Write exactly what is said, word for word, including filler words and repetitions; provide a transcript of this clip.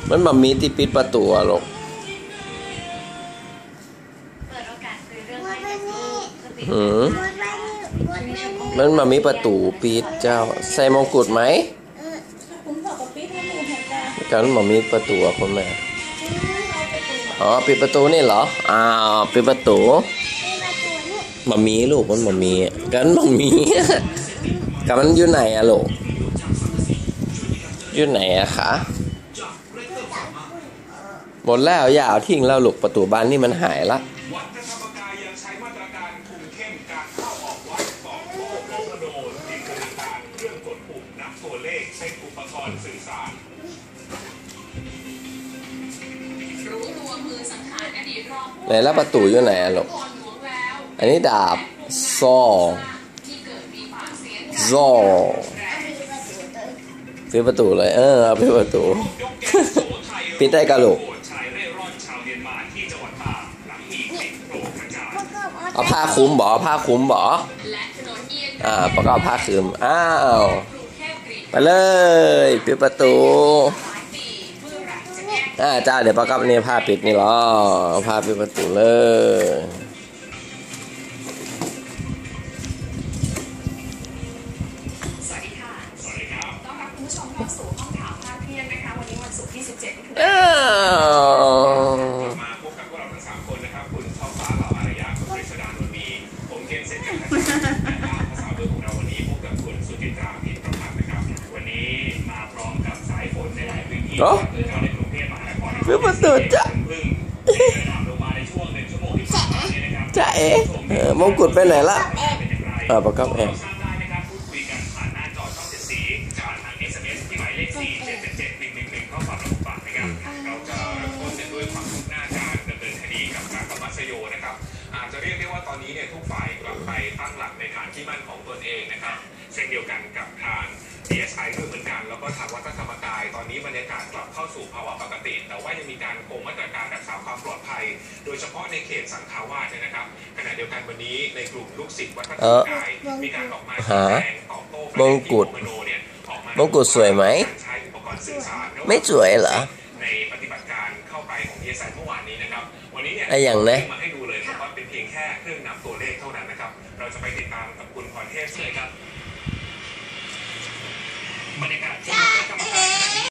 มันแบบมีที่ปิดประตูอะลูกหืมมันแบบมีประตูปิดเจ้าใส่มงกุฎไหมกันแบบมีประตูอะคุณแม่อ๋อปิดประตูนี่เหรออ้าวปิดประตูแบบมีลูกมันแบบมีกันแบบมีกันมันอยู่ไหนอะลูกอยู่ไหนอะคะหมดแล้วอย่าเอาทิ้งแล้วลูกประตูบ้านนี่มันหายละไหนแล้วประตูอยู่ไหนอะลูกอันนี้ดาบซอซอปิดประตูเลยเออปิดประตูปิดได้กะลูกเอาผ้าคลุมบ่ผ้าคลุมบ่อ่าประกอบผ้าคลุมอ้าวไปเลยปิดประตูอ่าจ้าเดี๋ยวประกอบนี่ผ้าปิดนี่หรอผ้าปิดประตูเลยสวัสดีค่ะสวัสดีครับต้อนรับคุณผู้ชมเข้าสู่ห้องข่าวภาคเที่ยงนะคะวันนี้วันศุกร์ที่สิบเจ็ดมิถุนายนมาพบกับพวกเราทั้งสามคนนะครับคุณท้องฟ้าเหล่าอารยะคุณกฤษดานนท์มีผมเคนเซนกับท่านภาษาเบอร์ของเราวันนี้พบกับคุณสุจิตราพิมพ์ประพัฒน์นะครับวันนี้มาพร้อมกับสายฝนในหลายพื้นที่โดยเฉพาะในกรุงเทพมหานครเพิ่งเพิ่งลงมาในช่วงหนึ่งชั่วโมงที่ผ่านมาเนี่ยนะครับจ้าเอ๋มงกุฎไปไหนละอ่าประกอบเอ๋อาจจะเรียกได้ว่าตอนนี้เนี่ยทุกฝ่ายกลับไปตั้งหลักในฐานที่มั่นของตนเองนะครับเช่นเดียวกันกับทาง ดี เอส ไอ ด้วยเหมือนกันแล้วก็ทางวัดพระธรรมกายตอนนี้บรรยากาศกลับเข้าสู่ภาวะปกติแต่ว่ายังมีการคงมาตรการรักษาความปลอดภัยโดยเฉพาะในเขตสังขาวาสเนี่ยนะครับขณะเดียวกันวันนี้ในกลุ่มลูกศิษย์วัดพระธรรมกายมีการออกมาชี้แจงตอบโต้ประเด็นที่มโนเนี่ยออกมามงกุฎสวยไหมไม่สวยเหรอในปฏิบัติการเข้าไปของ ดี เอส ไอ เมื่อวานนี้นะครับวันนี้เนี่ยไอ้อย่างนะมาให้ดูเลยว่าเป็นเพียงแค่เครื่องนับตัวเลขเท่านั้นนะครับเราจะไปติดตามกับคุณพรเทพเลยครับบรรยากาศที่